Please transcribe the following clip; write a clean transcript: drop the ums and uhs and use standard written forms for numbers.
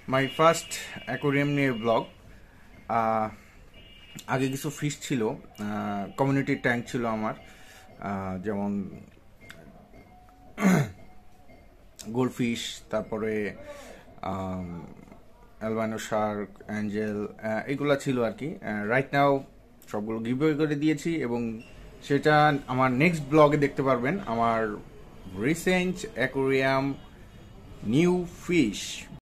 মাই first aquarium নিয়ে vlog. আগে কিছু ফিশ ছিল, কমিউনিটি ট্যাঙ্ক ছিল আমার, যেমন গোল্ডফিশ, তারপরে অ্যালবাইনো শার্ক, অ্যাঞ্জেল, এগুলা ছিল আর কি। রাইট নাও সবগুলো গিভওয়ে করে দিয়েছি এবং সেটা আমার নেক্সট ব্লগে দেখতে পারবেন, আমার রিসেন্ট অ্যাকোরিয়াম নিউ ফিশ।